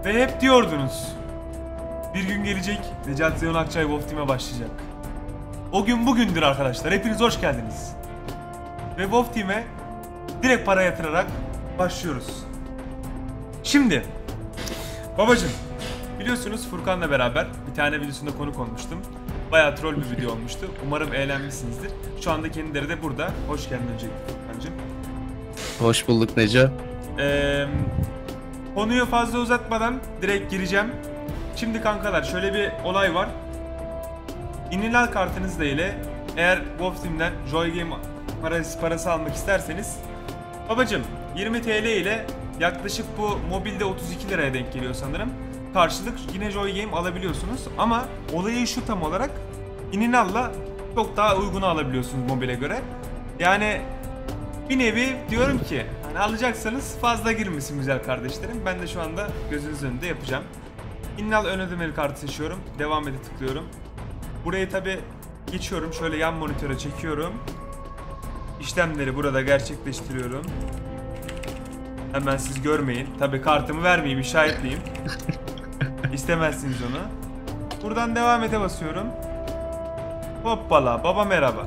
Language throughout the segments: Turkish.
Ve hep diyordunuz, bir gün gelecek Necati Zeyon Akçay Wolf Team'e başlayacak. O gün bugündür arkadaşlar. Hepiniz hoş geldiniz. Ve Wolf Team'e direkt para yatırarak başlıyoruz. Şimdi babacım, biliyorsunuz Furkan'la beraber bir tane videosunda konuk olmuştum. Bayağı troll bir video olmuştu. Umarım eğlenmişsinizdir. Şu anda kendileri de burada. Hoş geldin öncelikle Furkan'cığım. Hoş bulduk Neco. Konuyu fazla uzatmadan direkt gireceğim. Şimdi kankalar, şöyle bir olay var. İnilal kartınızla ile eğer Wolf Team'den Joy Game parası almak isterseniz babacım 20 TL ile yaklaşık bu mobilde 32 liraya denk geliyor sanırım. Karşılık yine Joy Game alabiliyorsunuz ama olayı şu tam olarak, İninal'la çok daha uygunu alabiliyorsunuz mobile göre. Yani bir nevi diyorum ki hani alacaksanız fazla girmesin güzel kardeşlerim. Ben de şu anda gözünüz önünde yapacağım. İninal ön ödemeli kartı seçiyorum. Devam ede tıklıyorum. Burayı tabi geçiyorum. Şöyle yan monitöre çekiyorum. İşlemleri burada gerçekleştiriyorum. Hemen siz görmeyin. Tabi kartımı vermeyeyim, işaretleyeyim. İstemezsiniz onu. Buradan devam ete basıyorum. Hoppala baba merhaba.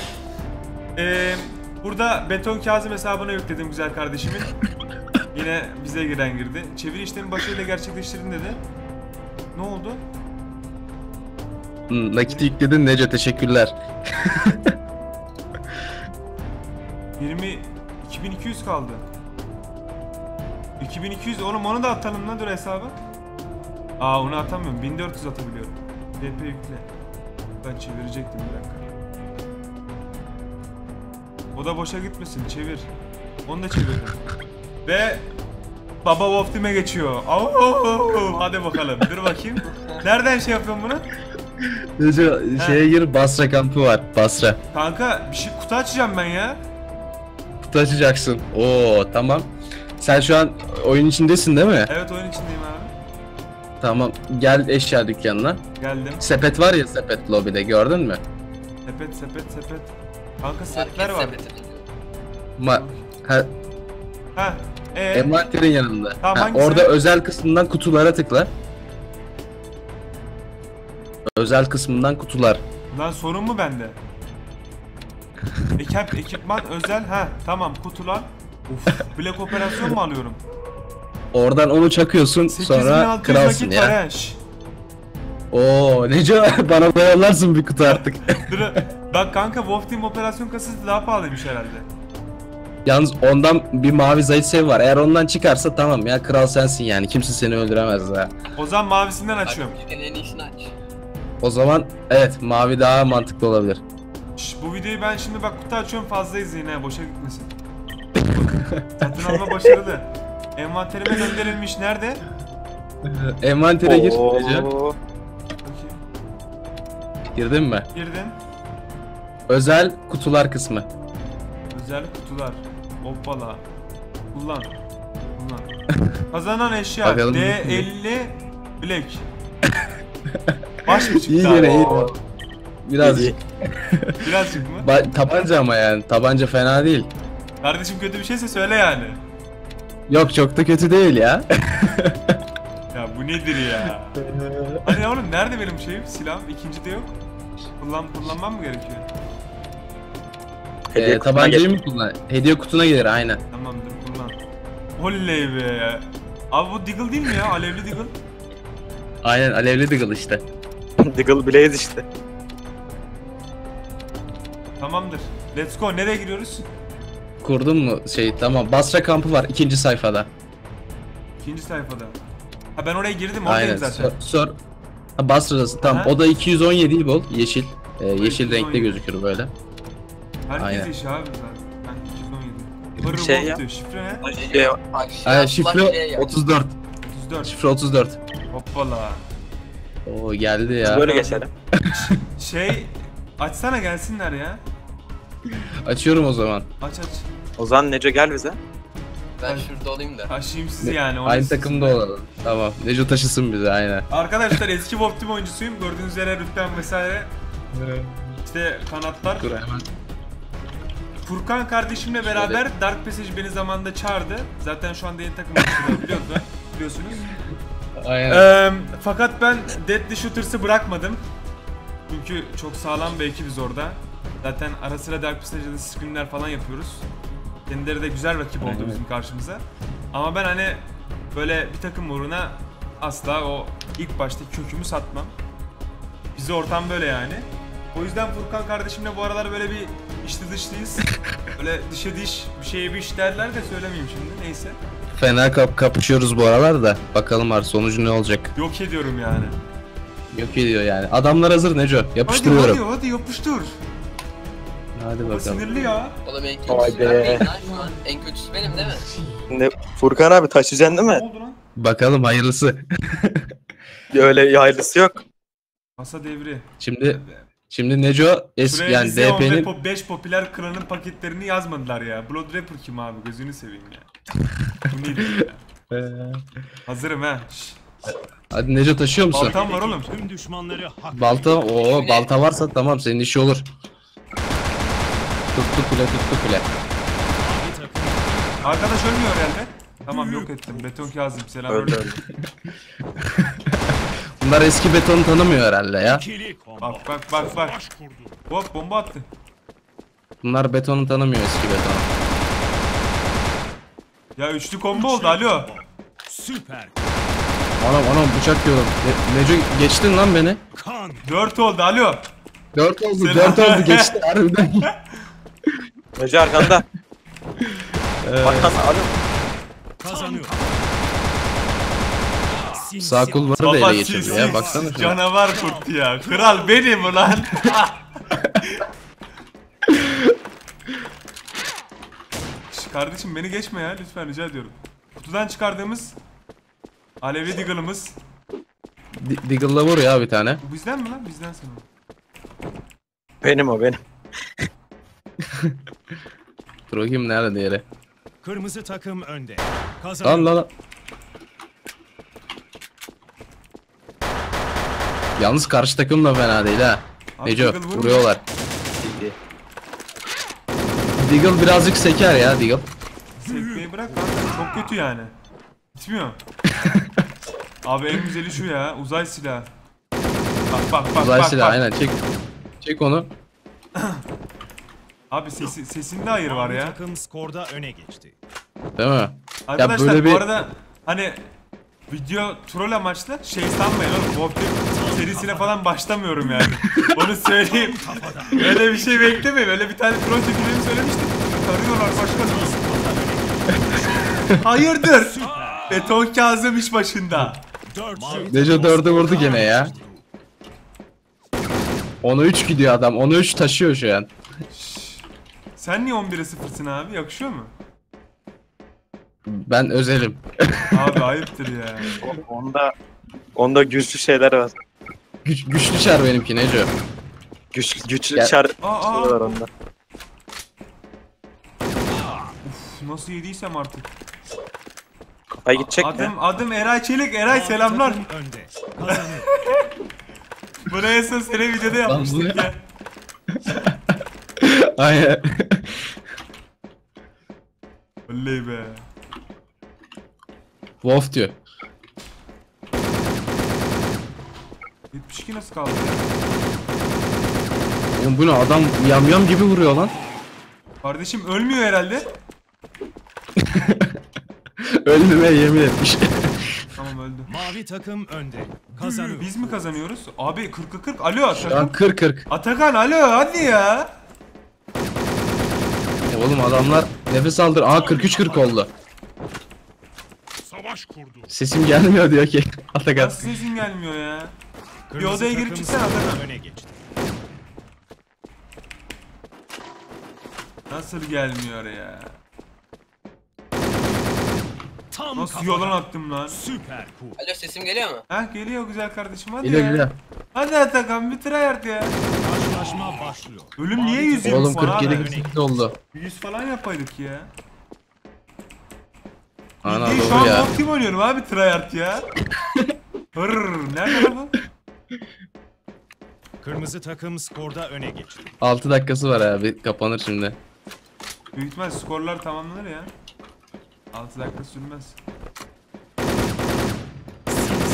Burada Beton Kazım hesabına yükledim güzel kardeşimin. Yine bize giren girdi. Çeviri işlemi başarıyla gerçekleştirdim dedi. Ne oldu? Nakit yükledin Neco, teşekkürler. 2200 kaldı. 2200 oğlum, onu da atalım lan, dur hesabı. Onu atamıyorum. 1400 atabiliyorum. DP yükle. Ben çevirecektim bir dakika. O da boşa gitmesin, çevir. Onu da çevirdim. Ve Baba Wolf Team'e geçiyor. Hadi bakalım. Dur bakayım. Nereden şey yapıyorum bunu? Neco şeye gir, Basra kampı var. Basra. Kanka bir şey, kutu açacağım ben ya. Kutu açacaksın. Oo tamam. Sen şu an oyun içindesin değil mi? Evet, oyun içindeyim abi. Tamam, gel eşya dükkanına. Geldim. Sepet var ya, sepet lobide, gördün mü? Sepet. Kanka setler var. Ha. Envanterin yanında. Tamam, orada özel kısmından kutulara tıkla. Özel kısmından kutular. Lan sorun mu bende? Ekipman özel, tamam, kutular. Black operasyon mu alıyorum? Oradan onu çakıyorsun, sonra kralsın ya. Oo Neco, bana da yollarsın bir kutu artık. Bak kanka, Wolf Team operasyon kasası daha pahalıymış herhalde. Yalnız ondan bir mavi zayıf sev var. Eğer ondan çıkarsa tamam ya, kral sensin yani. Kimse seni öldüremez daha. O zaman mavisinden açıyorum. En iyisini aç. O zaman evet, mavi daha mantıklı olabilir. Bu videoyu ben şimdi bak kutu açıyorum, fazla izleyin ha, boşa gitmesin. Satın alma başarılı. Envanterime gönderilmiş, nerede? Envantere gir Neco. Bakayım. Girdin mi? Girdim. Özel kutular kısmı. Özel kutular. Hoppala. Kullan. Kazanan eşya Bakalım. D50 Black. Baş mı çıktı? İyi gene iyi. Birazcık. Birazcık mı? Tabanca ama yani. Tabanca fena değil. Kardeşim kötü bir şeyse söyle yani. Yok, çok da kötü değil ya. Ya bu nedir ya? Hani oğlum, nerede benim şeyim? Silahım ikinci de yok. Kullanmam mı gerekiyor? Tabancayı mı kullan? Hediye kutuna gelir aynen. Tamamdır, kullan. Oley be. Abi bu Deagle değil mi ya? Alevli Deagle. Aynen, alevli Deagle işte. Deagle Blaze işte. Tamamdır. Let's go. Nereye giriyoruz? Kurdun mu tamam, Basra kampı var ikinci sayfada. İkinci sayfada. Ha, ben oraya girdim, oradayım Aynen zaten. Basra'dasın tamam. Aha. O da 217 bol yeşil. Yeşil 217. renkte gözükür böyle. Herkes Aynen. işi abi zaten. Ben 217. Şey ya. Şifre ne? Aynen, şifre 34. 34. Şifre 34. Hoppala. Oo geldi ya. Böyle geçelim. Açsana gelsinler ya. Açıyorum o zaman. Aç. O zaman Neco gel bize. Ben şurada olayım da. Taşıyayım sizi yani. Aynı takımda olalım. Tamam. Neco taşısın bizi aynen. Arkadaşlar eski Wolf Team oyuncusuyum. Gördüğünüz üzere rütbem vesaire. İşte kanatlar. Dur hemen. Furkan kardeşimle beraber Dark Passage beni zamanında çağırdı. Zaten şu anda yeni takım biliyorsunuz. Aynen. Fakat ben Deadly Shooters'ı bırakmadım. Çünkü çok sağlam bir ekibiz orada. Zaten ara sıra Dark Passage'da scrimler falan yapıyoruz. Kendileri de güzel rakip oldu bizim karşımıza. Ama ben hani böyle bir takım uğruna asla o ilk baştaki kökümü satmam. Bize ortam böyle yani. O yüzden Furkan kardeşimle bu aralar böyle bir içli dışlıyız. Böyle dışa diş, bir şeye bir iş derler de söylemeyeyim şimdi, neyse. Fena kapışıyoruz bu aralar da. Bakalım artık sonucu ne olacak. Yok ediyorum yani. Yok ediyor yani. Adamlar hazır Neco. Yapıştırıyorum. Hadi yapıştır. Hadi O bakalım. sinirli ya. Oğlum en Vay kötüsü be. ben miyim lan şu an? En kötüsü benim değil mi? Ne Furkan abi taşıyacaksın değil Ne mi? oldu lan? Bakalım hayırlısı. Öyle yaylısı yok. Masa devri. Şimdi Neco eski yani Xeon ve DP'nin 5 popüler klanın paketlerini yazmadılar ya. Blood Rapper kim abi? Gözünü seveyim ya. Bu neydi ya? Hazırım ha. Şşş. Hadi Neco taşıyor musun? Baltam var oğlum. Tüm düşmanları hak Balta varsa tamam senin işi olur. Tuttu kule. mavi takım Arkadaş ölmüyor herhalde. Tamam, yok ettim. Beton Kazım selam. Öyle öyle. Bunlar eski betonu tanımıyor herhalde ya. ikili combo. Bak. Savaş kurdu. Hop, bomba attı. Bunlar betonu tanımıyor eski betonu. Ya üçlü combo oldu, alo. Süper. Anam bıçak yiyorum. Neco geçtin lan beni. Kan. 4 oldu, alo. 4 oldu Selam. 4 oldu geçti harbiden. Hoca arkanda. Arkanda abi. Kazanıyor. Sağ kulvarı da Baba ele geçirdi ya baksana şuna. canavar kurt ya. Kral benim ulan. Şş, kardeşim beni geçme ya lütfen, rica ediyorum. Kutudan çıkardığımız Alevi Deagle'ımız. Deagle'la vur ya bir tane. Bu bizden mi lan? Bizden sanırım. Benim o benim. Dur bakayım nerede diğeri. Kırmızı takım önde. Kazanıyor. Lan. Yalnız karşı takım da fena değil ha. Abi Neco Deagle vurmuyor. vuruyorlar. Deagle birazcık seker ya Deagle. Sekmeyi bırak kanka, çok kötü yani. Gitmiyor. Abi en güzeli şu ya, uzay silahı. Bak. Uzay silahı aynen çek onu. Abi sesinde hayır var Mavi ya. takım skorda öne geçti. Değil mi? Arkadaşlar böyle bu bir- arada hani video troll amaçlı şey sanmayın oğlum, Wolf Team serisine falan başlamıyorum yani. Onu söyleyeyim. Öyle bir şey beklemeyin. Öyle bir tane troll çekeceğimi söylemiştim. Arıyorlar başkanım. Hayırdır? Beton Kazım iş başında. 4 Neco 4'ü vurdu gene ya. Onu 3 gidiyor adam. Onu 3 taşıyor şu an. Sen niye 11'e 0'sın abi? Yakışıyor mu? Ben özelim. Abi ayıptır ya. Onda güçlü şeyler var. Güçlü çar benimki Neco. Güçlü Gel. çar Aa. şeyler var onda. Uf, nasıl yediysem artık. Kafaya gidecek mi? Adım Eray Çelik. Eray selamlar. Takım önde. Kazanıyor. Buraya son sene videoda yapmıştık bu ya. Aynen. Oley be. Wolf diyor. 72 nasıl kaldı ya? Oğlum bu ne adam yamyam gibi vuruyor lan. Kardeşim ölmüyor herhalde. Ölmemeye yemin etmiş. Tamam öldü. Mavi takım önde. Kazanıyor. Biz mi kazanıyoruz? Abi 40'a 40. Alo Şu an Atakan. 40. Atakan alo hadi ya. Oğlum adamlar nefes aldır. Aha 43-40 oldu. Savaş kurdu. Sesim gelmiyor diyor ki. Atakan. Nasıl sesin gelmiyor ya? Kırmızı odaya girip takım çıksana skorda Atakan. öne geçti. Nasıl gelmiyor ya? Tam Nasıl kafadan. yalan attım lan? Süper cool. Alo sesim geliyor mu? Ha geliyor güzel kardeşim hadi Geliyor ya. geliyor. Hadi Atakan bir tryhard ya. Karşılaşma başlıyor. Ölüm niye Mavi 120 takım Oğlum falan abi? 47-48 oldu. 100 falan yapaydık ya. Ana Bildiğin şu doğru an ya. Wolf Team oynuyorum abi tryhard ya. Hırrrr nerede lan bu? Kırmızı takım skorda öne geçti. 6 dakikası var abi. Kapanır şimdi. Büyük ihtimal skorlar tamamlanır ya. 6 dakika sürmez.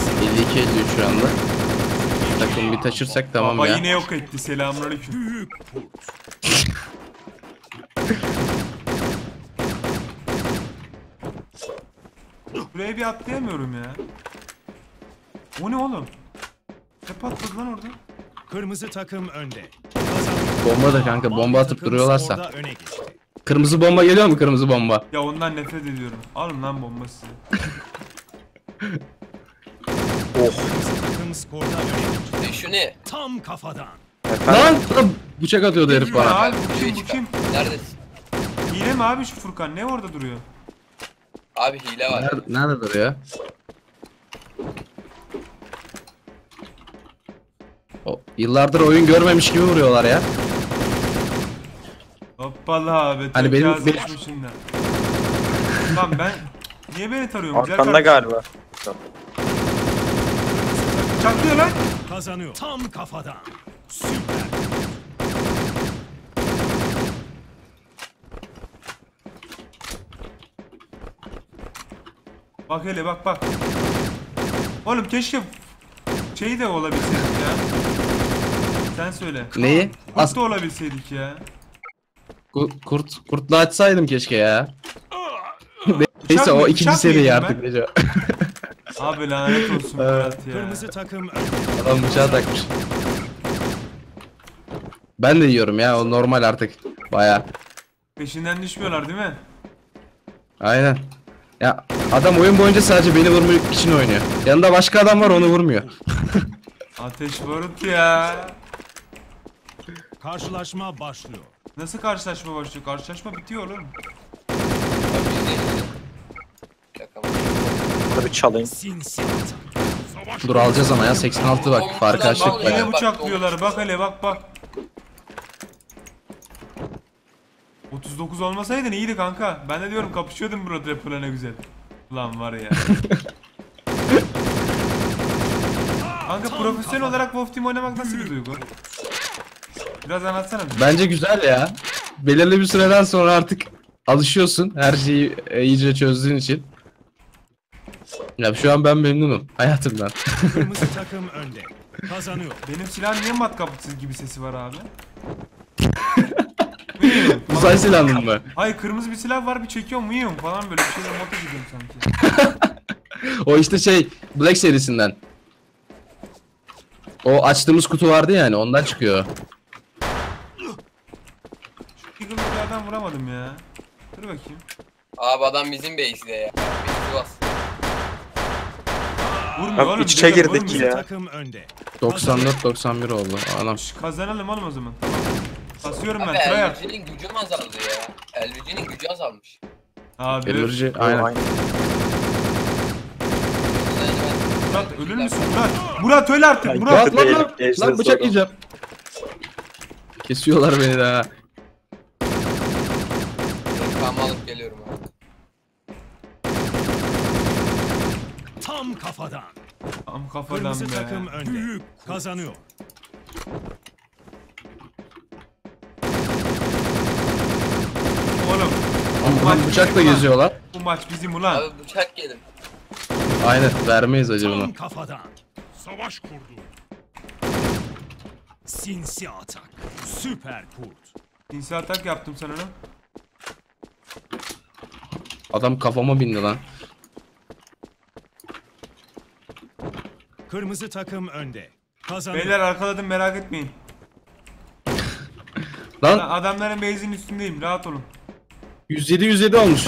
2.53 şu anda. Takım bir taşırsak tamam Baba ya. yine yok etti. Selamünaleyküm. Büyük kurt. Buraya bir atlayamıyorum ya. O ne oğlum? Ne patladı lan orada? Kırmızı takım önde. Kazanıyor. Bomba da kanka, bomba Mavi atıp takım duruyorlarsa. skorda öne geçti. Kırmızı bomba geliyor mu, kırmızı bomba? Ya ondan nefret ediyorum. Alın lan bombası. Kırmızı takım skorda öne geçti. Şu ne? Tam kafadan. Lan bıçak atıyordu herif Ya bana. abi bu kim bu kim? Neredesin? Hile mi abi şu Furkan? Ne orada duruyor? Abi hile var. Nerede duruyor? O, yıllardır oyun görmemiş gibi vuruyorlar ya. Hoppala abi. Hani benim- Şimdi. Lan ben... Niye beni tarıyorsun? Güzel Arkanda kardeşim. galiba. Çaklıyor lan. Kazanıyor. Tam kafadan. Süper. Bak hele bak bak. Oğlum keşke şey de olabilseydik ya. Sen söyle. Neyi? Kurt da olabilseydik ya. Kurtla açsaydım keşke ya. Neyse o mı? ikinci Bıçak seri mıydım artık Neco. Abi lanet olsun Murat ya. Kırmızı takım önde. Adam bıçağı takmış. Ben de yiyorum ya, o normal artık. Baya. Peşinden düşmüyorlar değil mi? Aynen. Ya adam oyun boyunca sadece beni vurmak için oynuyor. Yanında başka adam var, onu vurmuyor. Ateş barut ya. Karşılaşma başlıyor. Nasıl karşılaşma başlıyor? Karşılaşma bitiyor oğlum. Abi bizde hile. Şaka mı? Burada bir çalayım. Sinsi atak. Dur alacağız ama ya, 86 bak, farkı açtık Bak, Yine baya. bak, bıçaklıyorlar. Bak hele bak bak. 39 olmasaydın iyiydi kanka. Ben de diyorum kapışıyordum burada rapper'la ne güzel. Ulan var ya. Kanka profesyonel olarak Wolf Team oynamak nasıl bir duygu? Biraz anlatsana bize. Bence güzel ya. Belirli bir süreden sonra artık alışıyorsun her şeyi iyice çözdüğün için. Ya şu an ben memnunum hayatımdan. Kırmızı takım önde. Kazanıyor. Benim silahın niye matkapsız gibi sesi var abi? Mıyım? Uzay silahın mı? Hayır kırmızı bir silah var bir çekiyorum mıyım falan böyle bir şeyler moda gidiyorum sanki. O işte şey, Black serisinden. O açtığımız kutu vardı yani, ondan çıkıyor. Eagle'lardan vuramadım ya. Dur bakayım. Abi adam bizim base'de ya. Base'i bas. Vurmuyor Abi oğlum. iç içe beyler, girdik vurmuyor. ya. Takım önde. 94-91 oldu anam. Kazanalım oğlum o zaman. Tamam. Basıyorum ben. Abi Tryhard. LVG'nin gücü mü azaldı ya? LVG'nin gücü azalmış. Abi. Elurcu aynen. Murat ölür müsün Murat? Murat öl artık Ay, Murat. Lan bıçak yiyeceğim. Kesiyorlar beni daha. Kamı alıp geliyorum abi. Tam kafadan. Tam kafadan Kırmızı be. takım önde. Kazanıyor. Oğlum. Ama bıçakla geziyorlar. Bu maç bizim ulan. Abi bıçak yedim. Aynen, vermeyiz acı bunu. Tam kafadan. Savaş kurdu. Sinsi atak. Süper kurt. Sinsi atak yaptım sana onu. Adam kafama bindi lan. Kırmızı takım önde. Kazanıyor. Beyler arkaladım merak etmeyin. Lan Adamların base'in üstündeyim rahat olun. 107 olmuş.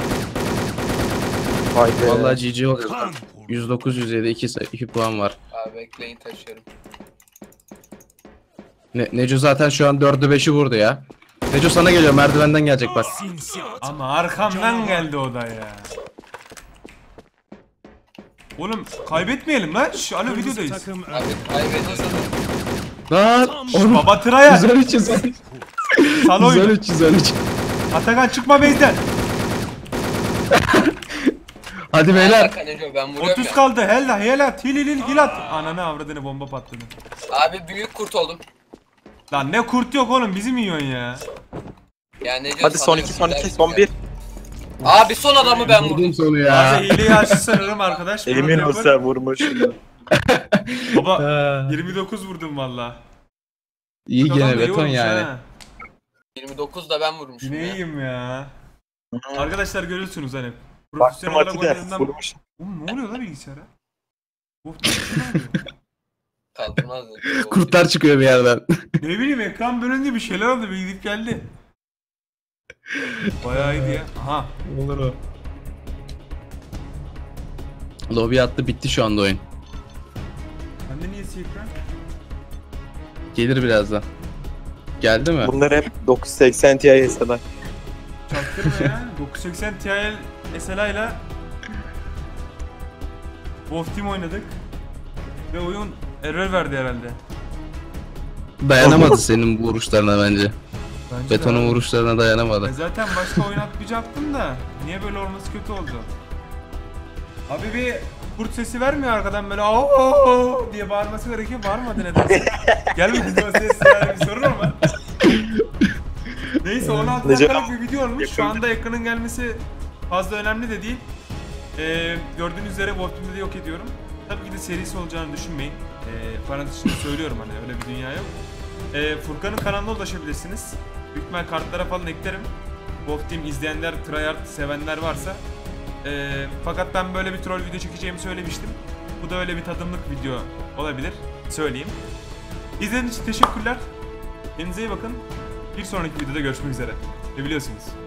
Haydi. Vallahi GG oluyor. Kan kurdu. 109 107 2 puan var. Abi bekleyin taşıyorum. Neco zaten şu an 4'ü 5'i vurdu ya. Neco sana geliyor, merdivenden gelecek bak. Sinsi atak. Ama arkamdan geldi o da ya. Oğlum kaybetmeyelim lan. Şş, alo Kırmızı videodayız. takım Abi önde. kaybediyorsan Lan oğlum. Baba Tryhard. 113 Sal oyunu. 113. Atakan çıkma base'den. Hadi beyler. Ben vuruyorum 30 ya. kaldı. Helat. Hil at. Ananı avradını bomba patladı. Abi büyük kurt oldum. Lan ne kurt yok oğlum bizim yiyorsun ya. Yani ne Hadi son 2 son 2 son 1. Abi son adamı ben vurdum. Vurdum sonu Bazı ya. hileyi açtı sanırım arkadaş. Emin ol Yapın. sen vurmuşsun. Baba Ha, 29 vurdum valla. iyi Adam gene da iyi beton vurmuş yani. ha. 29 da ben vurmuşum Yine ya. iyiyim ya. Arkadaşlar görüyorsunuz hani. Baktım Profesyonel olarak Ati de oynadığımdan... vurmuş. Oğlum ne oluyor lan bilgisayara? Ne oluyor? Kaldırmaz. Kurtlar çıkıyor bir yerden. Ne bileyim ekran bölündü bir şeyler oldu bir gidip geldi. Bayağı iyiydi ya. Aha. Olur o. Lobi attı, bitti şu anda oyun. Bende niye ekran? Gelir birazdan. Geldi mi? Bunlar hep 980 Ti SLI. Çaktırma ya. 980 Ti SLI ile Wolf Team oynadık. Ve oyun error verdi herhalde. Dayanamadı senin bu vuruşlarına bence. Bence de Betonun abi. vuruşlarına dayanamadı. Zaten başka oynatmayacaktım da niye böyle olması kötü oldu. Abi bir kurt sesi vermiyor arkadan böyle "Aa!" diye bağırması gerekiyor. Bağırmadı nedense. Gelmedi o ses yani bir sorun ama. Neyse 16 dakikalık bir video olmuş. Şu anda ekranın gelmesi fazla önemli de değil. Gördüğünüz üzere Wolfteam'de de yok ediyorum. Tabii ki de serisi olacağını düşünmeyin. Parantez içinde söylüyorum hani öyle bir dünya yok. Furkan'ın kanalına ulaşabilirsiniz. Büyük ihtimal kartlara falan eklerim. Wolfteam izleyenler, tryhard sevenler varsa. Fakat ben böyle bir troll video çekeceğimi söylemiştim. Bu da öyle bir tadımlık video olabilir. Söyleyeyim. İzlediğiniz için teşekkürler. Kendinize iyi bakın. Bir sonraki videoda görüşmek üzere. Ne biliyorsunuz?